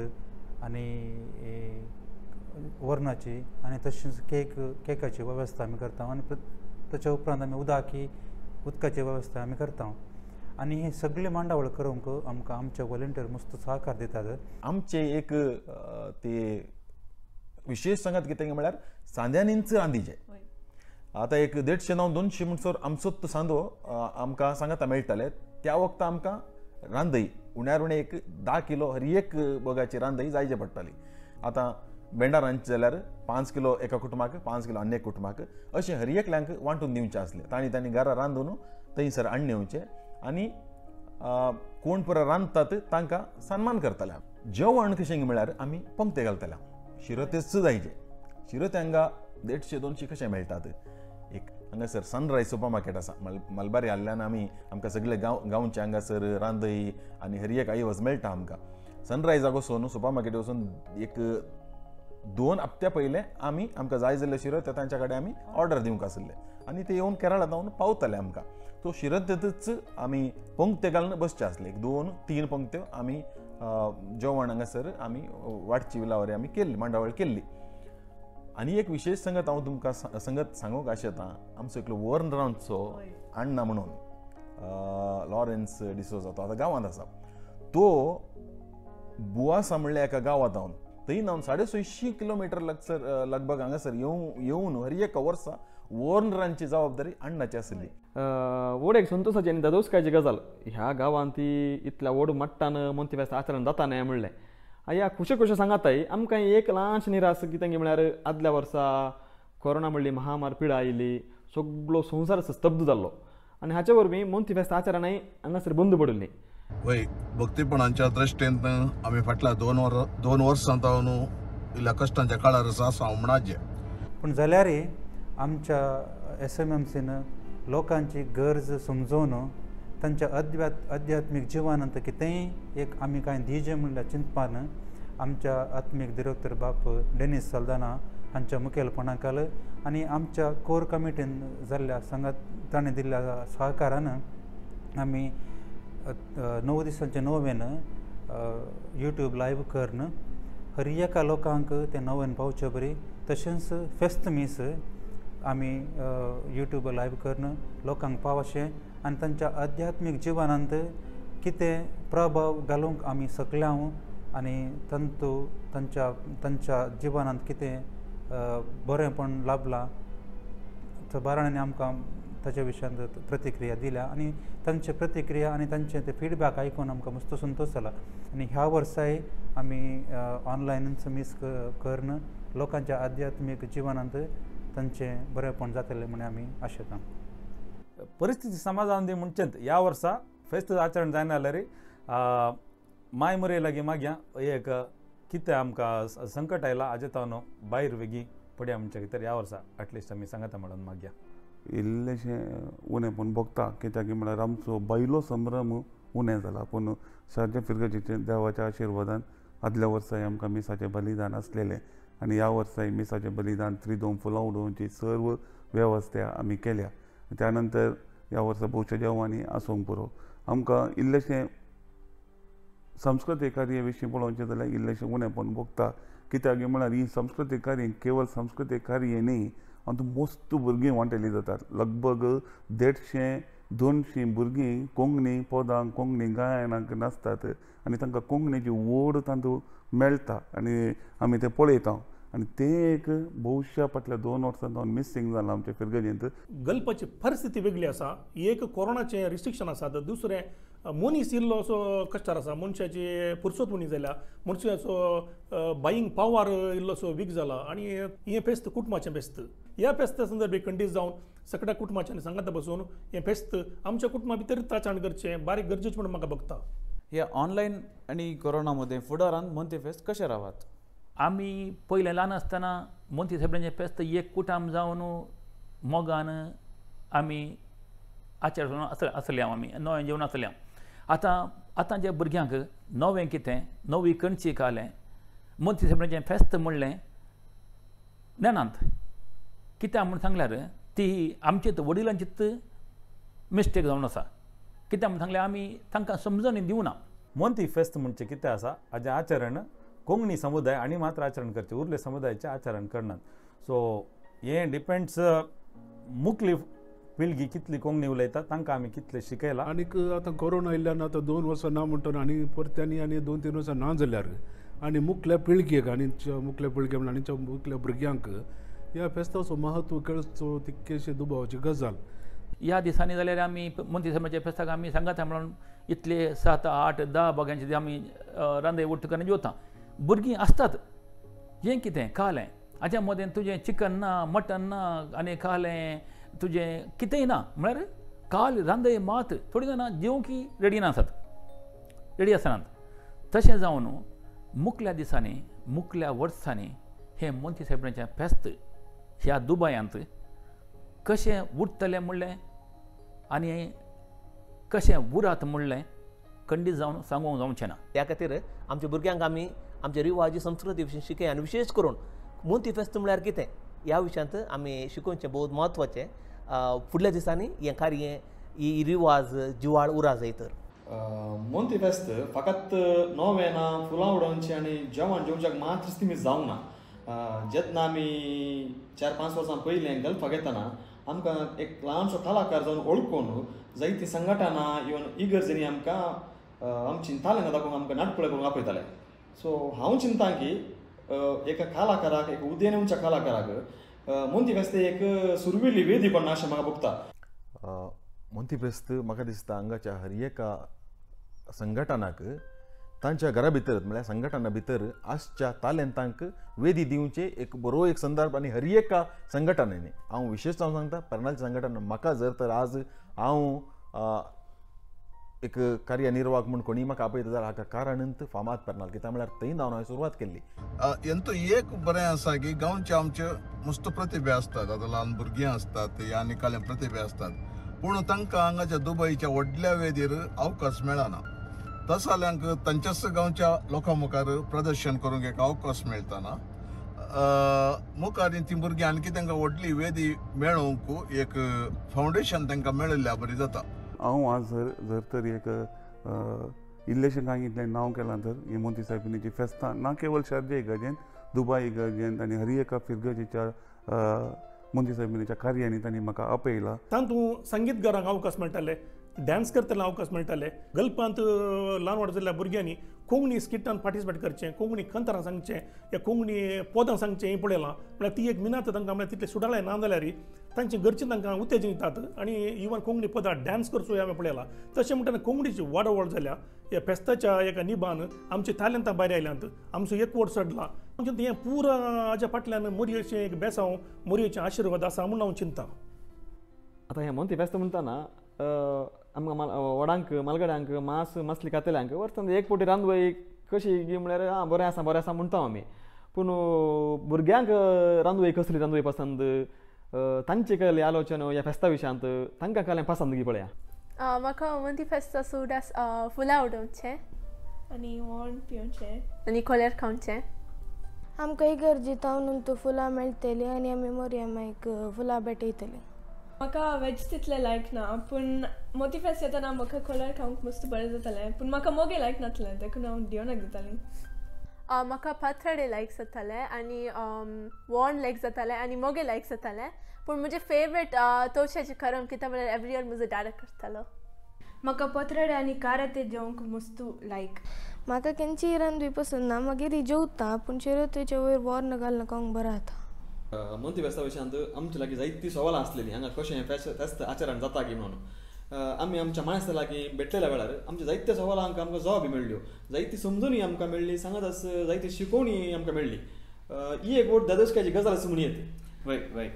आनी वरणाची आनी तशेंच केक केकाची वेवस्था आमी करता आनी ताच्या उपरांत आमी उदकाची उदकाची वेवस्था आमी करता आनी हे सगळे मांडावळ करूंक आमकां आमचे वॉलंटियर मस्त सहकार दितात. आमचे एक ते विशेष सांगात कितें म्हळ्यार सांद्यांनीच रांदीचे. आतां एक देडशे णव दोनशे म्हणसर आमचोच सांदो आमकां सांगाता मेळटाले. त्या वखदां आमकां रांदई उण्यार उणे एक धा किलो हर एक बोगाची रांदई जायचे पडटली. आतां भेंडा रांदचे जाल्यार पांच किलो एका कुटुंबाक पांच किलो अन्य कुटुंबाक अशें हर एकल्यांक वांटून दिवचें आसलें. तांणी तांणी घरा रांदून थंयसर हाडून येवचें आनी कोण पुरो रांदतात तांकां सन्मान करताले. जेवण कशें म्हळ्यार आमी पंक्ते घालताले. शिरो तेच जायचे. शिरो तांकां देडशे दोनशे कशें मेळटात. एक हांगासर सनरायज सुपर मार्केट आसा मल मलबारी हाडल्यान आमी आमकां सगळे गांव गांवचे हांगासर रांदई आनी हर एक आयवज मेळटा आमकां. सनरायजाक वचून सुपर मार्केट वचून एक दोन हप्त्या पयले आमी आमकां जाय जाल्ले शिरो ते तांच्या कडेन आमी ऑर्डर दिवंक आसले आनी ते येवन केरळा जावन पावताले आमकां. तो शिरो तेतूच आमी पंक्ते घालून बसचे आसले. एक दोन तीन पंक्त्यो आमी जेवण हांगासर आमी वाटची विलावरी आमी केल्ली मांडावळ केल्ली. आनी एक विशेश संगत हांव तुमकां संगत सांगूंक आशेतां. आमचो एकलो वॉर्न रावंडचो अण्णा म्हणून लॉरेन्स डिसोजा तो आतां गांवांत आसा. तो बुआसा म्हणल्या एका गांवांत हांव थंय हांव साडे सयशीं किलोमिटर लागसर लगभग हांगासर येवं येवन हर एक वर्सा वॉर्न रावंडची जबाबदारी अण्णाची आसली. व्हड एक संतोशाची आनी दादोसकायची गजाल ह्या गांवांत ती इतल्या व्हड मट्टान मोंती फेस्त आचरण जाता न्हय म्हणलें. ह्या खुशी खुशी सांगाताय आमकां एक ल्हानशें निराश कितें म्हळ्यार आदल्या वर्सा कोरोना म्हणली महामार पिडा आयली. सगळो संवसार स्तब्ध जाल्लो आनी हाचे वरवीं मोंती फेस्त आचरणाय हांगासर बंद पडली. वय भक्तीपणाच्या दृश्टेन आमी फाटल्या दोन वर दोन वर्सां जावन इल्ल्या कश्टांच्या काळार आसा हांव म्हणाजे. पूण जाल्यारय आमच्या एस एम एम सीन लोकांची गरज समजून तांच्या अध्यात् अध्यात्मीक जिवनांत कितेंय एक आमी कांय दिजें म्हणल्यार चिंतपान आमच्या आत्मीक डिरेक्टर बाप डेनीस साल्दाना हांच्या मुखेलपणाखाल आनी आमच्या कोर कमिटीन जाल्ल्या सांगात ताणें दिल्ल्या सहकारान आमी णव दिसांचे नोवेन यूट्यूब लायव्ह करून हर एका लोकांक तें नोवेन पावचे बरी. तशेंच फेस्त मीस आमी यूट्यूब लायव्ह करून लोकांक पावशें आनी तांच्या आध्यात्मीक जिवनांत कितें प्रभाव घालूंक आमी सकल्याव आनी तंतू तांच्या तांच्या जिवनांत कितें बरेंपण लाभलां त्या बाराणी आमकां ताचे विशयांत प्रतिक्रिया दिल्या आनी तांचे प्रतिक्रिया आनी तांचे ते फिडबॅक आयकून आमकां मस्त संतोश जाला. आनी ह्या वर्साय आमी ऑनलायनच मीस करून लोकांच्या आध्यात्मीक जिवनांत तांचें बरेंपण जातलें म्हण आमी आशेतां. परिस्थिती समाजान दी म्हणचेंत ह्या वर्सा फेस्त आचरण जायना जाल्यार माय मरे लागीं मागया एक कितें आमकां संकट आयला हाजे तावन भायर वेगळी पडया म्हणचे कितें ह्या वर्सा एटलिस्ट आमी सांगता म्हणून मागया. इल्लेशें उणें पूण भोगता कित्याक म्हळ्यार आमचो बायलो संभ्रम उणें जाला. पूण शार्जे फिरगजीचे देवाच्या आशिर्वादान आदल्या वर्साय आमकां मिसाचें बलिदान आसलेलें आनी ह्या वर्साय मिसाचें बलिदान त्रिदोम फुलां उडोवची सर्व वेवस्था आमी केल्या. त्या नंतर ह्या वर्सा भोवच्या जेवणांनी आसूंक पुरो. आमकां इल्लेशें संस्कृतीक कार्य विशीं पळोवचें जाल्यार इल्लेशें उणेंपण भोगता. कित्याक म्हळ्यार ही संस्कृतीक कार्य केवळ संस्कृतीक कार्य न्ही आनी मोस्त भुरगीं वांटेलीं जातात. लगभग देडशे दोनशीं भुरगीं कोंकणी पदां कोंकणी गायनाक नाचतात आनी तांकां कोंकणीची व्हड तांदूळ मेळटा आनी आमी ते पळयता. आनी ते एक भविश्या फाटल्या दोन वर्सां जावन मिसींग जालां आमच्या फिरगजेंत. गलपाची परिस्थिती वेगळी आसा. एक कोरोनाचें रिस्ट्रिक्शन आसा तर दुसरें मनीस इल्लो असो कश्टार आसा. मनशाची फुरसत उणी जाल्या मनशाचो बायींग पावर इल्लोसो वीक जाला आनी हें फेस्त कुटुंबाचें फेस्त. ह्या फेस्ता संदर्भी कंडीस जावन सगळ्या कुटुंबाच्यांनी सांगाता बसून हें फेस्त आमच्या कुटुंबा भितर आचरण करचें बारीक गरजेचें म्हणून म्हाका बघता. ह्या ऑनलायन आनी कोरोना मदें फुडारांत मोंती फेस्त कशें रावात? आमी पयलें ल्हान आसतना मोंती साहेबांचें फेस्त एक कुटाम जावन मोगान आमी आचरण आसले हांव आमी नवें जेवण आसलें हांव. आतां आतांच्या भुरग्यांक नवें कितें नवी कणची खालें मोंती साहेबांचें फेस्त म्हणलें नेनांत कित्याक म्हूण सांगल्यार ती आमचे वडिलांचीच मिस्टेक जावन आसा. कित्याक म्हूण सांगल्यार आमी तांकां समजून दिवना. मोंती फेस्त म्हणचें कितें आसा हाजें आचरण कोंकणी समुदाय आनी मात्र आचरण करचे उरले समुदायाचें आचरण करनात. सो हें डिपेंड्स मुखली पिळगी कितली कोंकणी उलयता तांकां आमी कितले शिकयलां. आनीक आतां कोरोना आयिल्ल्यान आतां दोन वर्सां ना म्हणटना आनी परत्यांनी आनी दोन तीन वर्सां ना जाल्यार आनी मुखल्या पिळगेक आनी मुखल्या पिळगे म्हणल्यार आनीच्या मुखल्या भुरग्यांक ह्या फेस्ताचो महत्व कळचो तितकेशें दुबावाची गजाल. ह्या दिसांनी जाल्यार आमी मंत्री साहेबाच्या फेस्ताक आमी सांगाता म्हणून इतले सात आठ धा बोग्यांचे आमी रांदे उट्ट करून जेवता. भुरगीं आसतात हें कितें खालें हाच्या मदें तुजें चिकन ना मटन ना आनी खालें तुजें कितेंय ना म्हळ्यार काल रांदय मात थोडीं जाणां जेवंकी रेडी नासतात रेडी आसनात. तशें जावन मुखल्या दिसांनी मुखल्या वर्सांनी हें मंत्री साहेबाचें फेस्त ह्या दुबयांत कशें उरतलें म्हणलें आनी कशें उरत म्हणलें खंडीत जावन सांगूंक जावचें ना. त्या खातीर आमच्या भुरग्यांक आमी आमचे रिवाजी संस्कृती विशीं शिकय आनी विशेश करून मंत्री फेस्त म्हळ्यार कितें ह्या विशयांत आमी शिकोवचें बहुत म्हत्वाचें. फुडल्या दिसांनी हें कार्य ही रिवाज जिवाळ उरा जाय. तर मंत्री फेस्त फकत नोवें ना फुलां उडोवचें आनी जेवण जेवच्याक मात्र स्थिमीत जावंक ना. जेन्ना आमी चार पांच वर्सां पयलें गल्फाक येतना आमकां एक ल्हानसो कलाकार जावन ओळखून जायतीं संघटना इवन इगर्जेनी आमकां आमची तालंगां दाखोवंक आमकां नाटपळय करूंक आपयताले. सो हांव चिंतां की एका कलाकाराक एक उदेनच्या कलाकाराक मंत्री फेस्त एक सुरविल्ली वेदी कोण अशें म्हाका भोगता. मंत्री फेस्त म्हाका दिसता हांगाच्या हर एका संघटनाक तांच्या घरा भितर म्हळ्यार संघटना भितर आसच्या तालेंतांक वेदी दिवचे एक बरो एक संदर्भ आनी हर एका संघटनेनी हांव विशेश जावन सांगता पर्नालची संघटना म्हाका जर तर आज हांव एक कार्यनिर्वाहक म्हूण कोणी म्हाका आपयता जाल्यार हाका कारणंत फामाद पर्नाल कित्याक म्हळ्यार थंय जावन हांवें सुरवात केल्ली. हेंतू एक बरें आसा की गांवचे आमचे मस्त प्रतिभे आसतात. आतां ल्हान भुरगीं आसतात आनी काले प्रतिभे आसतात पूण तांकां हांगाच्या दुबयच्या व्हडल्या वेदीर अवकाश मेळना. तस जाल्यांक तांच्याच गांवच्या लोकां मुखार प्रदर्शन करूंक एक अवकाश मेळटना मुखार ती भुरगीं आनी तांकां व्हडली वेदी मेळोवंक एक फावंडेशन तांकां मेळिल्ल्या बरी जाता. हांव आज जर जर तर एक इल्लेशें कांय इतलें नांव केलां तर ही मंत्री साहेबिनीची फेस्तां ना केवळ शारजा इगर्जेंत दुबय इगर्जेंत आनी हर एका फिरगजेच्या मंत्री साहेबिनीच्या कार्यांनी तांणी म्हाका आपयला. तातूंत संगीतकारांक अवकाश मेळटाले डान्स करतना अवकाश मेळटाले. गल्पांत ल्हान व्हड जाल्ल्या भुरग्यांनी कोंकणी स्किटान पार्टिसिपेट करचें कोंकणी कंतरां सांगचें या कोंकणी पदां सांगचें हें पळयलां. म्हळ्यार ती एक मिनात तांकां म्हळ्यार तितलें सुडाळें ना जाल्यार तांचे घरचे तांकां उत्तेजन दितात आनी इवन कोंकणी पदां डान्स करचो हांवें पळयलां. तशें म्हणटना कोंकणीची वाडवड जाल्या ह्या फेस्ताच्या एका निबान आमचे तालंतां भायर आयल्यांत आमचो एकवट चडला. हें पुरा हाज्या फाटल्यान मोरयेचें एक बेसांव मोरयेचें आशिर्वाद आसा म्हूण हांव चिंतां. आतां हें मंत्री फेस्त म्हणटाना आमकां वडांक मालगड्यांक मास मसली कातल्यांक वर्सान एक पोटी रांदवय कशी गी म्हळ्यार आं बरें आसा बरें आसा म्हणटा आमी. पूण भुरग्यांक रांदवय कसली रांदवय पसंद तांचे कसली आलोचना ह्या फेस्ता विशयांत तांकां कसलें पसंद गी पळया. म्हाका मंत्री फेस्ता सूट आसा फुलां उडोवचें आनी वण पिवचें आनी खोलेर खावचें. आमकां इगर्जेंत तो फुलां मेळटलीं आनी आमी मोरया मागीर फुलां भेटयतलीं. म्हाका वेज तितलें लायक ना पूण मोती फेस्त येतना म्हाका खोलेर खावंक मस्त बरें जातालें पूण म्हाका मोगे लायक नासलें देखून हांव दिवनाक दितालीं. म्हाका पाथर्डे लायक जातालें आनी वॉर्न लायक जातालें आनी मोगे लायक जातालें पूण म्हजें फेवरेट तवशाचें करम कित्याक म्हळ्यार एवरी इयर म्हजो डाडा करतालो. म्हाका पथरडे आनी काराते जेवंक मस्त लायक. म्हाका केन्ची रांदूय पसंद ना मागीर जेवता पूण शिरतेच्या वयर वॉर्न घालून खावंक बरें जाता. मंत्री फेस्ता विशयांत आमचे लागीं जायतीं सवालां आसलेलीं हांगा कशें फेस्त आचरण जाता की म्हणून आमी आमच्या माणेस्ता लागीं भेटलेल्या वेळार आमच्या जायत्या सवालांक आमकां जवाबी मेळ्ळ्यो जायती समजुनी आमकां मेळ्ळी सांगात आस जायती शिकोवणी आमकां मेळ्ळी. ही एक व्हड दादोसकाची गजाल अशी म्हणून येता. वय वय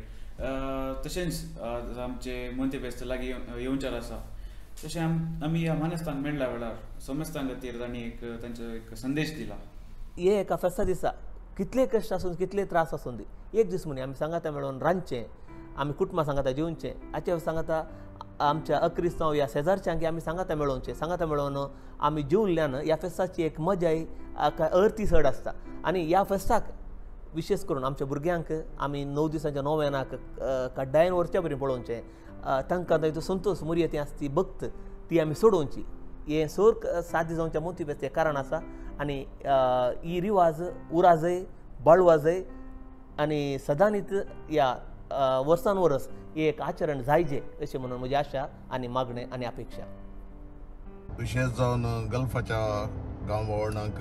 तशेंच आमचे मंत्री फेस्त लागीं येवचार आसा तशें आमी ह्या मानेस्तान मेळ्ळ्या वेळार समस्तां खातीर तांणी एक तांचो एक संदेश दिला. हे एका फेस्ता दिसा कितले कश्ट आसून कितले त्रास आसून दी एक दीस म्हणी आमी सांगाता मेळोन रांदचें आमी कुटुंबां सांगाता जेवचें हाचे सांगाता आमच्या अक्रिस्तांव ह्या शेजारच्यांक आमी सांगाता मेळोवचें सांगाता मेळोवन आमी जेवल्ल्यान ह्या फेस्ताची एक मजाय अर्ती चड आसता. आनी ह्या फेस्ताक विशेश करून आमच्या भुरग्यांक आमी णव दिसांच्या णव्यानाक कड्डायन वरच्या परी पळोवचें तांकां तातूंत संतोश मुरयेती आसता ती भक्त ती आमी सोडोवची. हें सोर सादी जावच्या मंत्री फेस्तें कारण आसा आनी ही रिवाज उरा जाय बाळवा जाय आनी सदांच ह्या वर्सान वर्स एक आचरण जायजें अशें म्हणून म्हजी आशा आनी मागणें आनी अपेक्षा. विशेश जावन गल्फाच्या गांव वावरणांक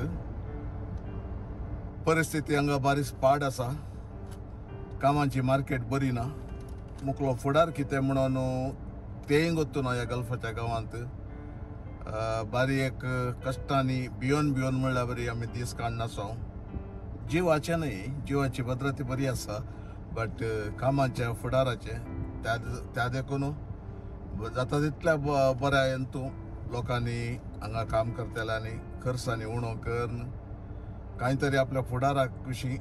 परिस्थिती हांगा बारीक पाड आसा. कामांची मार्केट बरी ना. मुखलो फुडार कितें म्हणून तेय गोत्तू ना ह्या गल्फाच्या गांवांत बारी एक कश्टांनी भियोन भियोन म्हणल्यार बरी आमी दीस काडनासो जिवाचे न्हय जिवाची भद्रता बरी आसा बट कामाचे फुडाराचे त्या त्या देखून जाता तितल्या बऱ्या हेतू लोकांनी हांगा काम करतल्यांनी खर्चांनी उणो करून कांय तरी आपल्या फुडाराक विशीं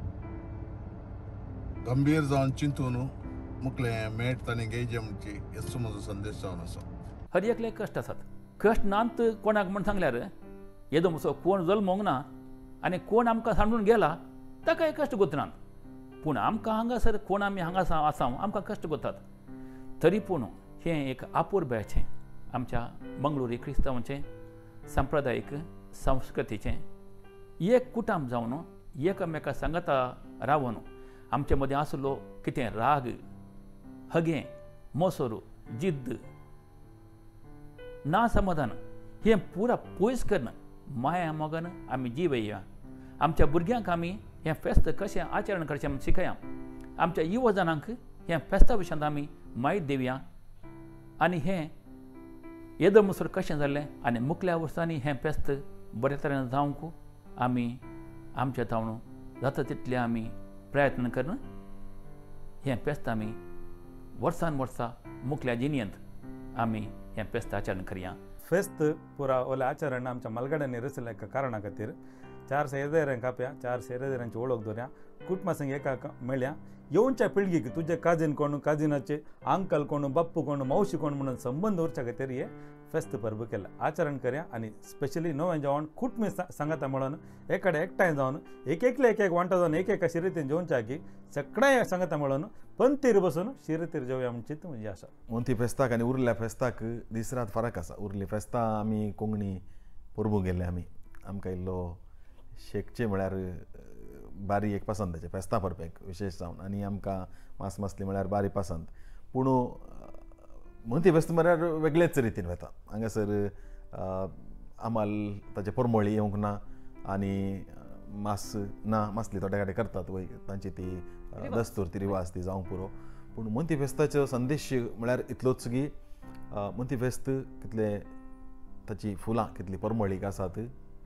गंभीर जावन चिंतून मुखलें मेळट तांणी घेवचें म्हणची हेचो म्हजो संदेश जावन आसा. हर एकले कश्ट आसात. कश्ट नांत कोणाक म्हण सांगल्यार येदो म्हजो कोण जल्मोंक ना आनी कोण आमकां सांडून गेला ताकाय कश्ट गोतनात. पूण आमकां हांगासर कोण आमी हांगा आसां आमकां कश्ट गोतात. तरी पूण हें एक आपुरबायेचें आमच्या मंगळुरी क्रिस्तांवांचें सांप्रदायीक संस्कृतीचें एक कुटुंब जावन एकामेका सांगता रावन आमचे मदीं आसलो कितें राग हगें मोसोर जिद्द ना समाधान हें पुरा पयस करन माया मोगान आमी जिवया. आमच्या भुरग्यांक आमी हें फेस्त कशें आचरण करचें म्हूण शिकया. आमच्या युवजनांक हें फेस्ता विशयांत आमी माहीत दिवया आनी हें येदो मुसर कशें जाल्लें आनी मुखल्या वर्सांनी हें फेस्त बरे तरेन जावंक आमी आमच्या तावण जाता तितले आमी प्रयत्न करन हें फेस्त आमी वर्सान वर्सा मुखल्या जिणेंत आमी हें फेस्त आचरण करया. फेस्त पुरा ओले आचरण आमच्या मलगड्यांनी रचल्या एका कारणा खातीर चार सेरेदारांक काप्या चार सेरेदारांची वळख दवरया कुटुंबा संग एका मेळ्या येवच्या पिळगीक तुजे काजीन कोण काजिनाचे अंकल कोण बाप्पू कोण मावशी कोण म्हणून संबंद दवरच्या खातीर हे फेस्त पर्व केला आचरण करया. आनी स्पेशली नवें जेवण कुटुंबी सांगाता मेळोन एकाडे एकठांय जावन एक एकले एक एक वांटो जावन एक एका शिरतीन जेवच्या की सगळ्या सांगाता मेळोन पंक्तीर बसून शिरतीर जेवया म्हणची चिंत म्हजी आसा. मोंती फेस्ताक आनी उरल्या फेस्ताक दीस रात फरक आसा. उरली फेस्तां आमी कोंकणी परबू गेल्ले आमी आमकां इल्लो शेकचे म्हळ्यार बारी एक पसंदाचे फेस्तां परपेक विशेश जावन आनी आमकां मास मसली म्हळ्यार बारी पसंद. पूण मोंती फेस्त म्हळ्यार वेगळेच रितीन वता. हांगासर आमाल ताचे परमळी येवंक ना आनी मास ना मासली थोड्या कडेन करतात वय तांची ती दस्तूर ती रिवाज ती जावंक पुरो. पूण मोंती फेस्ताचो संदेश म्हळ्यार इतलोच की मोंती फेस्त कितले ताची फुलां कितली परमळीक आसात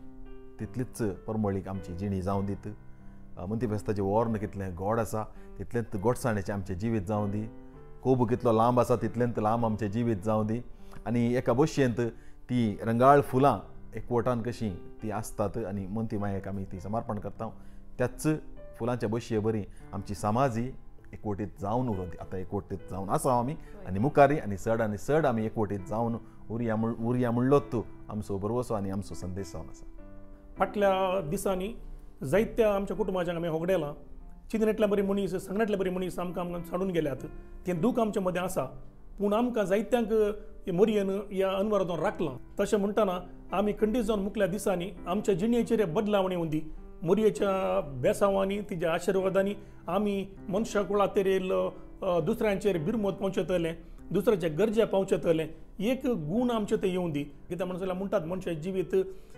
तितलीच परमळीक आमची जिणी जावं दीत. मोंती फेस्ताचें वर्ण कितलें गोड आसा तितलेंच गोडसाणेचें आमचें जिवीत जावं दी. कोब कितलो लांब आसा तितलेंच लांब आमचें जिवीत जावं दी. आनी एका बशेंत ती रंगाळ फुलां एकवटान कशीं ती आसतात आनी मोंती मायेक आमी ती समर्पण करता त्याच फुलांच्या बशये बरी आमची समाज ही एकवटीत जावन उरो दी. आतां एकवटीत जावन आसा आमी आनी मुखारी आनी चड आनी चड आमी एकवटीत जावन उरया उरया म्हणलोच आमचो बरोवसो आनी आमचो संदेश जावन आसा. फाटल्या दिसांनी जायत्या आमच्या कुटुंबाच्या आमी होगडेला चिंतनेंतल्या बरी मनीस संगण्यातले बरी मनीस आमकां आमकां साडून गेल्यात. तें दूख आमच्या मदें आसा पूण आमकां जायत्यांक मोरयेन ह्या अनवरांतून राखलां. तशें म्हणटना आमी खंडीत जावन मुखल्या दिसांनी आमच्या जिणेचेर बदलावणी उंदी मोरयेच्या बेसांवांनी तिच्या आशिर्वादांनी आमी मनशा कुळाचेर येयल्लो दुसऱ्यांचेर बिरमोद पावचेतले दुसऱ्याच्या गरजे पावचेतले एक गूण आमचे ते येवं दी. कित्याक म्हणून जाल्यार म्हणटात मनशाचें जिवीत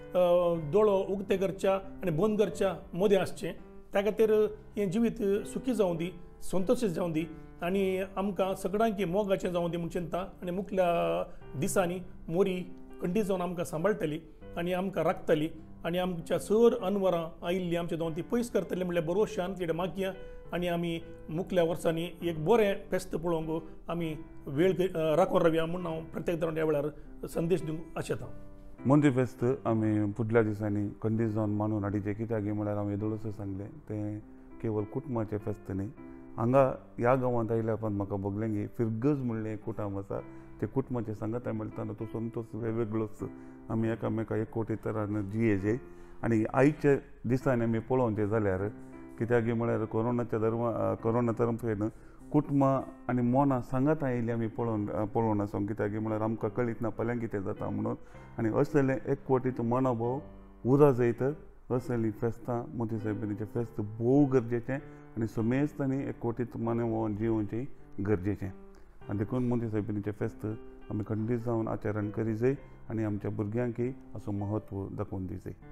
दोळो उगते करच्या आनी बंद करच्या मदें आसचें. त्या खातीर हें जिवीत सुखी जावं दी संतोशीत जावं दी आनी आमकां सगळ्यांक मोगाचें जावं दी म्हूण चिंता. आनी मुखल्या दिसांनी मोरी खंडीत जावन आमकां सांबाळटली आनी आमकां राखतली आनी आमच्या सर अनवरां आयिल्लीं आमच्या जावन ती पयस करतली म्हणल्यार बरोवशान तिडे मागया आनी आमी मुखल्या वर्सांनी एक बरें फेस्त पळोवंक आमी वेळ राखून रावया म्हूण हांव प्रत्येक तरावंड ह्या वेळार संदेश दिवंक आशेतां. मोंती फेस्त आमी फुडल्या दिसांनी खंडीत जावन मानून हाडीचे कित्याक म्हळ्यार हांव येदोळच सांगलें तें केवळ कुटुंबाचें फेस्त न्ही. हांगा ह्या गांवांत आयल्या उपरांत म्हाका भोगलें की फिरगज म्हणलें एक कुटुंब आसा ते कुटुंबाचे सांगाताय मेळटाना तो संतोश वेगवेगळोच आमी एकामेका एकवटी तरान जियेचे. आनी आयच्या दिसांनी आमी पळोवचें जाल्यार कित्याक म्हळ्यार कोरोनाच्या धर्म कोरोना तर्फेन कुटुंबां आनी मोनां सांगात आयिल्लीं आमी पळोवन पळोवन आसा. कित्याक म्हळ्यार आमकां कळीत ना फाल्यां कितें जाता म्हणून आनी असलें एकवटीत मनोभाव उरा जायत असलीं फेस्तां मोती साहेबांचें फेस्त भोव गरजेचें आनी समेस्तांनी एकवटीत मनोभावान जिवोवचें गरजेचें. आनी देखून मोती साहेबांचें फेस्त आमी खंडीत जावन आचरण करी जाय आनी आमच्या भुरग्यांकय हाचो महत्व दाखोवन दी जाय.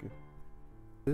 थँक्यू.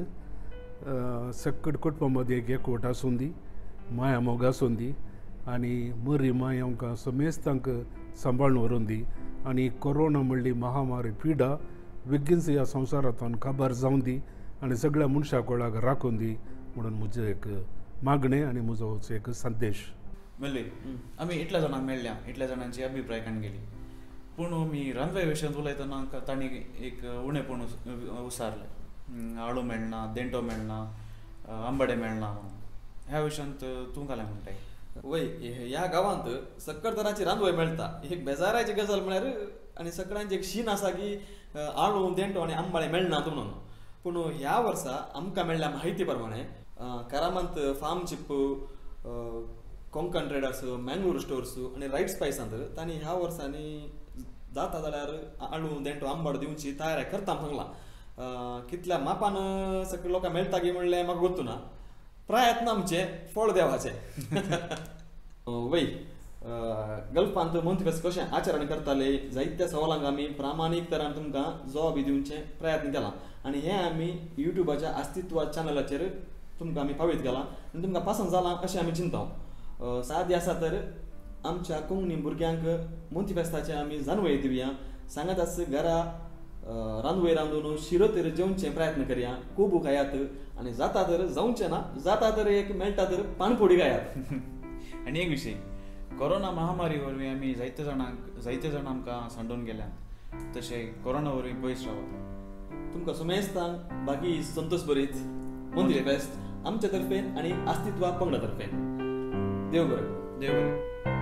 सक्कट कुटुंबा मदीं एक एकवट आसूं दी माया मोग आसूं दी आनी मरी माय आमकां समेस्तांक सांबाळून व्हरून दी आनी कोरोना म्हणली महामारी पिडा बेगीनच ह्या संवसारांतून काबार जावन दी आनी सगळ्या मनशां कोळाक राखून दी म्हणून म्हजें एक मागणें आनी म्हजो एक संदेश. मेल्ली आमी इतल्या जाणांक मेळ्ळ्या, इतल्या जाणांची अभिप्राय काण गेली, पूण मी रांदवे विशयांत उलयतना तांणी एक उणेपण उसारलें. आळू मेळना, देंटो मेळना, आंबाडे मेळना म्हणून. ह्या विशयांत तूं कांय म्हणटाय? वय ह्या गांवांत सक्कर तरांची रांदवय मेळटा. एक बेजाराची गजाल म्हळ्यार आनी सगळ्यांची एक शीन आसा की आळू, देंटो आनी आंबाडे मेळनात म्हणून. पूण ह्या वर्सा आमकां मेळ्ळ्या म्हायती प्रमाणे कारामंत फार्म चिप, कोंकण ट्रेडर्स, मँगलोर स्टोर्स आनी रायट स्पायसांत तांणी ह्या वर्सांनी जाता जाल्यार आळू, देंटो, आंबाडो दिवची तयारी करता सांगलां. कितल्या मापान सगळे लोकांक मेळटा गे म्हणलें म्हाका गोतू ना. प्रयत्न आमचे फळ देवाचे. वय गल्फांत मोंतफेस्ट कशें आचरण करताले जायत्या सवालांक आमी प्रामाणीक तरान तुमकां जवाब दिवचे प्रयत्न केला आनी हें आमी युट्यूबाच्या अस्तित्व चॅनलाचेर तुमकां आमी फावीत केलां आनी तुमकां पसंद जालां अशें आमी चिंतां. सादी आसा तर आमच्या कोंकणी भुरग्यांक मोंतफेस्ताचे आमी जानवें दिवया. सांगात आस घरा रांदवय रांदून शिरो तर जेवचे प्रयत्न करया, कोबू खायात आनी जाता तर जावचें ना, जाता तर एक मेळटा तर पाणपोडी खायात. आनी एक विशय, कोरोना महामारी वरवीं आमी जायते जाणांक जायते जाण आमकां सांडून गेल्यात, तशें कोरोना वरवीं पयस रावात. तुमकां सुमेस्तान बाकी संतोष बरीत मोंतफेस्ट आमचे तर्फेन आनी अस्तित्वा पंगडा तर्फेन. देव बरें. देव बरें.